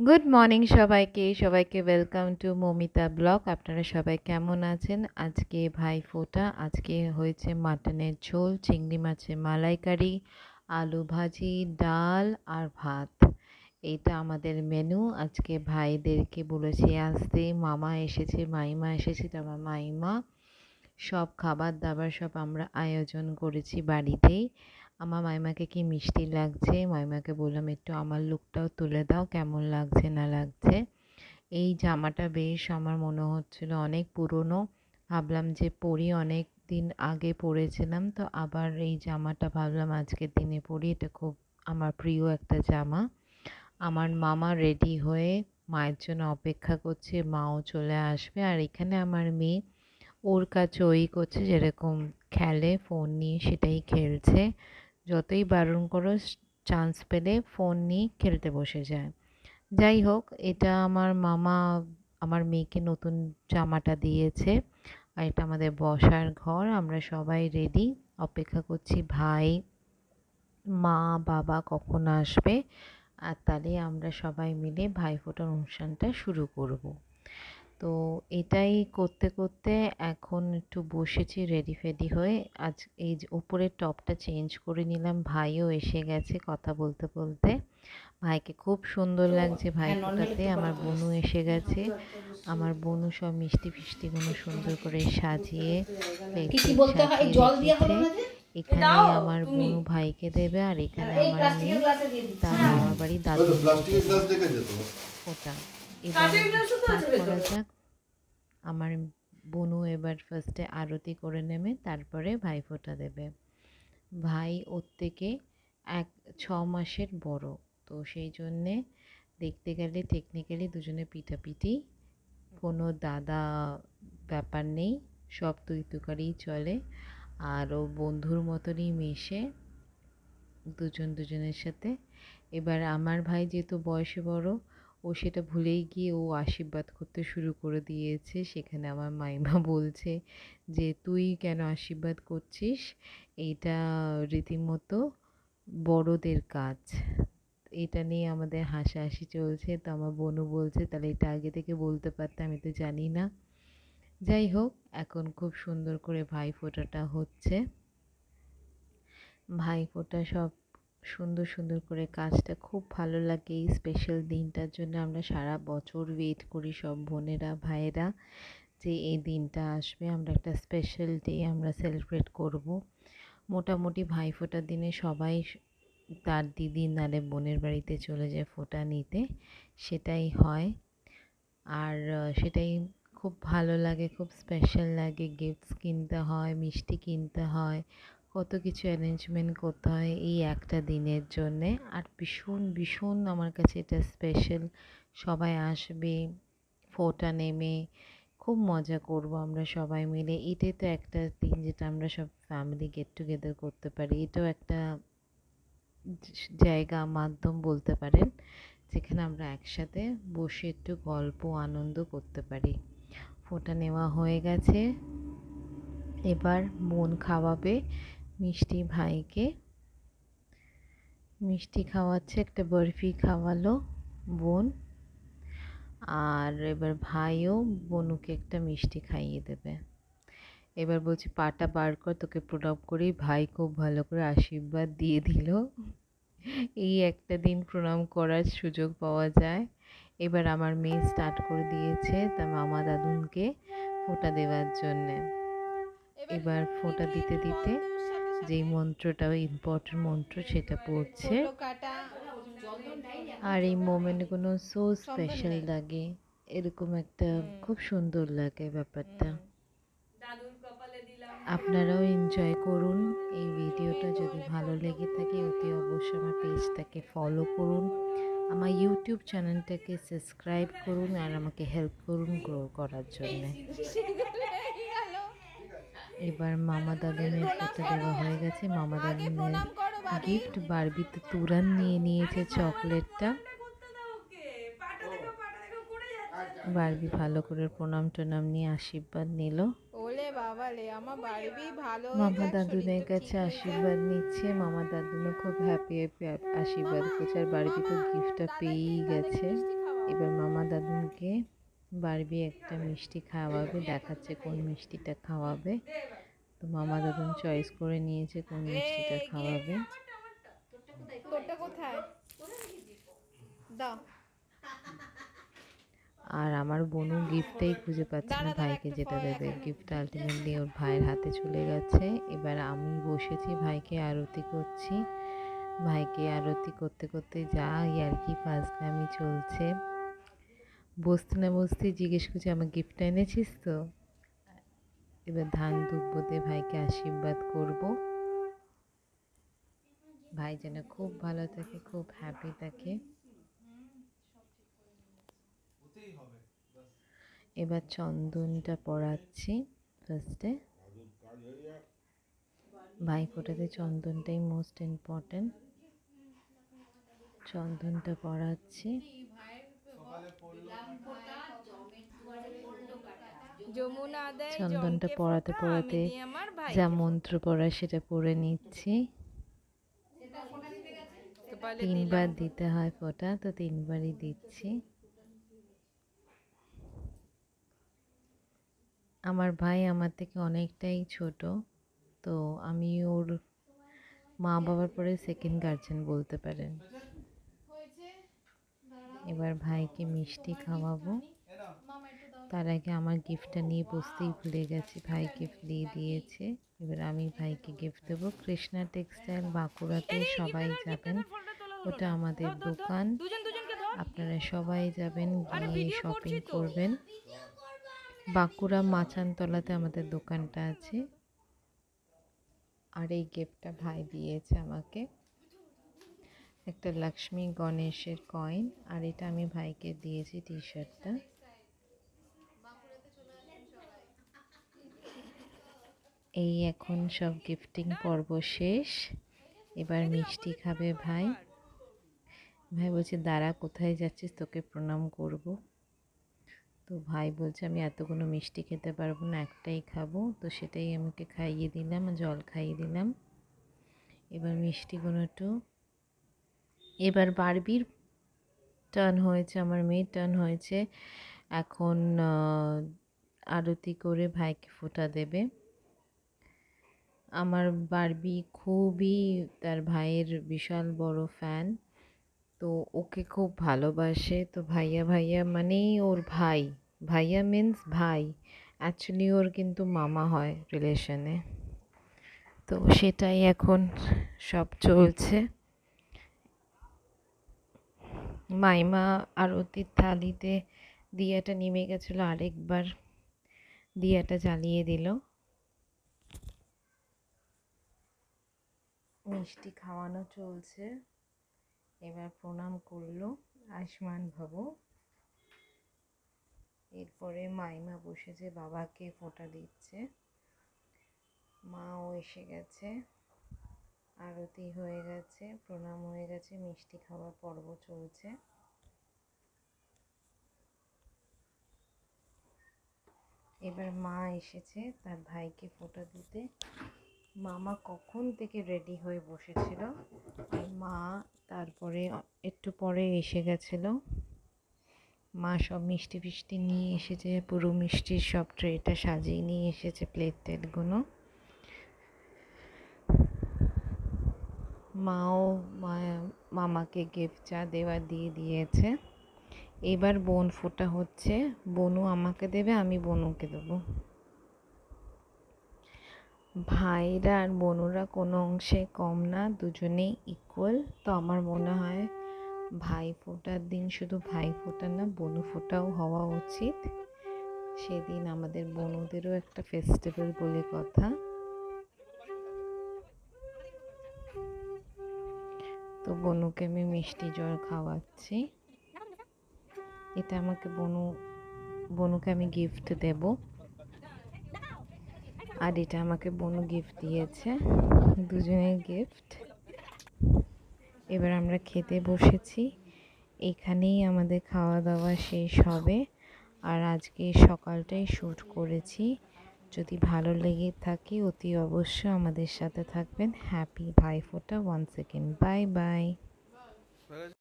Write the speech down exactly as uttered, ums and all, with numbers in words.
Good morning সবাইকে সবাইকে welcome to Momita blog. আপনারা সবাই কেমন আছেন? আজকে ভাইফোঁটা, আজকে হয়েছে মাটনের ঝোল, চিংড়ি মাছের মালাইকারি, আলু ভাজি, ডাল আর ভাত। এইটা আমাদের মেনু। আজকে ভাইদেরকে বলেছি আসতে, মামা এসেছে, মাইমা এসেছে, আমার মাইমা, সব খাবার দাবার সব আমরা আয়োজন করেছি বাড়িতেই। আমার মাইমাকে কি মিষ্টি লাগছে, মাইমাকে বললাম একটু আমার লুকটাও তুলে দাও, কেমন লাগছে না লাগছে। এই জামাটা বেশ আমার মনে হচ্ছিল অনেক পুরনো, ভাবলাম যে পরি, অনেক দিন আগে পরেছিলাম, তো আবার এই জামাটা ভাবলাম আজকের দিনে পরি। এটা খুব আমার প্রিয় একটা জামা। আমার মামা রেডি হয়ে মায়ের জন্য অপেক্ষা করছে, মাও চলে আসবে। আর এখানে আমার মেয়ে ওর কাছে ওই করছে, যেরকম খেলে ফোন নিয়ে সেটাই খেলছে। যতই বারণ করো, চান্স পেলে ফোন নিয়ে খেলতে বসে যায়। যাই হোক, এটা আমার মামা আমার মেয়েকে নতুন জামাটা দিয়েছে। আর এটা আমাদের বসার ঘর। আমরা সবাই রেডি, অপেক্ষা করছি ভাই, মা, বাবা কখন আসবে, আর তাহলে আমরা সবাই মিলে ভাইফোঁটার অনুষ্ঠানটা শুরু করব। তো এটাই করতে করতে এখন একটু বসেছি রেডি ফেডি হয়ে। আজ এই যে উপরের টপটা চেঞ্জ করে নিলাম, ভাইও এসে গেছে কথা বলতে বলতে। ভাইকে খুব সুন্দর লাগছে ভাইফোঁটাতে। আমার বোনও এসে গেছে, আমার বোনও সব মিষ্টি ফিষ্টিগুলো সুন্দর করে সাজিয়ে সাজিয়ে রেখেছে। এখানে আমার বোনু ভাইকে দেবে, আর এখানে আমার মেয়ে তার মামার বাড়ি দাদু ওটা। এবার স্টার্ট করা যাক। আমার বোনু এবার ফার্স্টে আরতি করে নেবে, তারপরে ভাইফোঁটা দেবে। ভাই ওর থেকে এক ছ মাসের বড়, তো সেই জন্যে দেখতে গেলে টেকনিক্যালি দুজনে পিঠাপিঠি, কোনো দাদা ব্যাপার নেই, সব তুই তুকারিই চলে। আর ও বন্ধুর মতনই মেশে দুজন দুজনের সাথে। এবার আমার ভাই যেহেতু বয়সে বড়, ও সেটা ভুলেই গিয়ে ও আশীর্বাদ করতে শুরু করে দিয়েছে। সেখানে আমার মাইমা বলছে যে তুই কেন আশীর্বাদ করছিস, এইটা রীতিমতো বড়দের কাজ। এটা নিয়ে আমাদের হাসাহাসি চলছে। তো আমার বোনও বলছে তাহলে এটা আগে থেকে বলতে পারতাম, আমি তো জানি না। যাই হোক, এখন খুব সুন্দর করে ভাইফোঁটাটা হচ্ছে। ভাইফোঁটা সব সুন্দর সুন্দর করে, কাজটা খুব ভালো লাগে। এই স্পেশাল দিনটার জন্য আমরা সারা বছর ওয়েট করি সব বোনেরা ভাইয়েরা, যে এই দিনটা আসবে, আমরা একটা স্পেশাল ডে আমরা সেলিব্রেট করব। মোটামুটি ভাইফোঁটার দিনে সবাই তার দিদি নালে বোনের বাড়িতে চলে যায় ফোঁটা নিতে, সেটাই হয়। আর সেটাই খুব ভালো লাগে, খুব স্পেশাল লাগে। গিফটস কিনতে হয়, মিষ্টি কিনতে হয়, কত কিছু অ্যারেঞ্জমেন্ট করতে হয় এই একটা দিনের জন্যে। আর ভীষণ ভীষণ আমার কাছে এটা স্পেশাল। সবাই আসবে, ফোঁটা নেমে খুব মজা করব আমরা সবাই মিলে। এটাই তো একটা দিন যেটা আমরা সব ফ্যামিলি গেট টুগেদার করতে পারি। এটাও একটা জায়গা, মাধ্যম বলতে পারেন, যেখানে আমরা একসাথে বসে একটু গল্প আনন্দ করতে পারি। ফোঁটা নেওয়া হয়ে গেছে, এবার বোন খাওয়াবে মিষ্টি ভাইকে। মিষ্টি খাওয়াচ্ছে, একটা বরফি খাওয়ালো বোন। আর এবার ভাইও বোনুকে একটা মিষ্টি খাইয়ে দেবে। এবার বলছি পাটা বার কর, তোকে প্রণাম করি। ভাই খুব ভালো করে আশীর্বাদ দিয়ে দিল। এই একটা দিন প্রণাম করার সুযোগ পাওয়া যায়। এবার আমার মেয়ে স্টার্ট করে দিয়েছে তার মামা দাদুনকে ফোঁটা দেওয়ার জন্যে। এবার ফোঁটা দিতে দিতে যেই মন্ত্রটা ইম্পর্টেন্ট মন্ত্র সেটা পড়ছে। আর এই মোমেন্টগুলো সো স্পেশাল লাগে, এরকম একটা খুব সুন্দর লাগে ব্যাপারটা। আপনারাও এনজয় করুন এই ভিডিওটা। যদি ভালো লেগে থাকে অতি অবশ্যই আমার পেজটাকে ফলো করুন, আমার ইউটিউব চ্যানেলটাকে সাবস্ক্রাইব করুন, আর আমাকে হেল্প করুন গ্রো করার জন্যে। এবার মামা দাদুনের ফোঁটা দেওয়া হয়ে গেছে। মামা দাদুনের গিফট বারবিতে তুরান নিয়ে নিয়েছে চকলেটটা। বারবি ভালো করে প্রণাম টনাম নিয়ে আশীর্বাদ নিল। মামা দাদুনের কাছে আশীর্বাদ নিচ্ছে। মামা দাদুনও খুব হ্যাপি হ্যাপি আশীর্বাদ করছে। আর বারবি তো গিফটটা পেয়েই গেছে। এবার মামা দাদুকে বারবি একটা মিষ্টি খাওয়াবে, দেখাচ্ছে কোন মিষ্টিটা খাওয়াবে। তো মামা দাদুন চয়েস করে নিয়েছে কোন মিষ্টিটা খাওয়াবে। আর আমার বোনু গিফটটাই খুঁজে পাচ্ছে না ভাইকে যেটা দেবে। গিফট আলটিমেটলি ওর ভাইয়ের হাতে চলে গেছে। এবার আমি বসেছি, ভাইকে আরতি করছি। ভাইকে আরতি করতে করতে যা ইয়ার্কি ফাজলামি চলছে। বসতে না বসতে জিজ্ঞেস করছি আমার গিফটটা এনেছিস তো। এবার ধান দুব্বো দিয়ে ভাইকে আশীর্বাদ করব। ভাই যেন খুব ভালো থাকে, খুব হ্যাপি থাকে। এবার চন্দনটা পড়াচ্ছি ফার্স্টে। ভাইফোঁটাতে চন্দনটাই মোস্ট ইম্পর্টেন্ট। চন্দনটা পড়াচ্ছি। চন্দনটা পড়াতে পড়াতে যা মন্ত্র পড়া সেটা পড়ে নিচ্ছি। তিনবার দিতে হয় ফোঁটা, তো তিনবারই দিচ্ছি। আমার ভাই আমার থেকে অনেকটাই ছোট, তো আমি ওর মা বাবার পরে সেকেন্ড গার্জেন বলতে পারেন। এবার ভাইকে মিষ্টি খাওয়াবো। তার আগে আমার গিফটটা নিয়ে বসতেই ভুলে গেছি। ভাই গিফট দিয়ে দিয়েছে, এবার আমি ভাইকে গিফট দেবো। কৃষ্ণা টেক্সটাইল বাঁকুড়াতে সবাই যাবেন, ওটা আমাদের দোকান। আপনারা সবাই যাবেন, গিয়ে শপিং করবেন। বাঁকুড়া মাচানতলাতে আমাদের দোকানটা আছে। আর এই গিফটটা ভাই দিয়েছে আমাকে, একটা লক্ষ্মী গণেশের কয়েন। আর এটা আমি ভাইকে দিয়েছি টি শার্টটা। এই এখন সব গিফটিং পর্ব শেষ। এবার মিষ্টি খাবে ভাই। ভাই বলছে দাঁড়া, কোথায় যাচ্ছিস, তোকে প্রণাম করব। তো ভাই বলছে আমি এতগুলো মিষ্টি খেতে পারবো না, একটাই খাবো। তো সেটাই আমাকে খাইয়ে দিলাম, জল খাইয়ে দিলাম। এবার মিষ্টিগুলো একটু, এবার বারবির টার্ন হয়েছে, আমার মেয়ের টার্ন হয়েছে। এখন আরতি করে ভাইকে ফোঁটা দেবে। আমার বারবি খুবই তার ভাইয়ের বিশাল বড় ফ্যান, তো ওকে খুব ভালোবাসে। তো ভাইয়া ভাইয়া মানেই ওর ভাই, ভাইয়া মিন্স ভাই। অ্যাকচুয়ালি ওর কিন্তু মামা হয় রিলেশনে। তো সেটাই এখন সব চলছে। মাইমা আরতির থালিতে দিয়াটা নেমে গেছিলো, আরেকবার দিয়াটা জ্বালিয়ে দিল। মিষ্টি খাওয়ানো চলছে। এবার প্রণাম করলো, আয়ুষ্মান ভব। এরপরে মাইমা বসেছে, বাবাকে ফোঁটা দিচ্ছে। মাও এসে গেছে, আরতি হয়ে গেছে, প্রণাম হয়ে গেছে, মিষ্টি খাওয়ার পর্ব চলছে। এবার মা এসেছে তার ভাইকে ফোঁটা দিতে। মামা কখন থেকে রেডি হয়ে বসেছিল, মা তারপরে একটু পরে এসে গেছিল। মা সব মিষ্টি ফিষ্টি নিয়ে এসেছে, পুরো মিষ্টির সব ট্রেটা সাজিয়ে নিয়ে এসেছে, প্লেট টেটগুলো। মাও মামাকে গিফট চা দেওয়া দিয়ে দিয়েছে। এবার বোন ফোঁটা হচ্ছে, বোনু আমাকে দেবে, আমি বোনুকে দেবো। ভাইরা আর বোনুরা কোনো অংশে কম না, দুজনেই ইকুয়াল। তো আমার মনে হয় ভাই ফোঁটার দিন শুধু ভাই ফোঁটা না, বোনু ফোঁটাও হওয়া উচিত। সেদিন আমাদের বোনুদেরও একটা ফেস্টিভ্যাল বলে কথা। তো বোনুকে আমি মিষ্টি জল খাওয়াচ্ছি। এটা আমাকে বনু বনুকে আমি গিফট দেব, আর এটা আমাকে বনু গিফট দিয়েছে, দুজনের গিফট। এবার আমরা খেতে বসেছি, এখানেই আমাদের খাওয়া দাওয়া শেষ হবে। আর আজকে সকালটাই শ্যুট করেছি। যদি ভালো লেগে থাকে অতি অবশ্য আমাদের সাথে থাকবেন। Happy Bhai Phonta one second, bye by.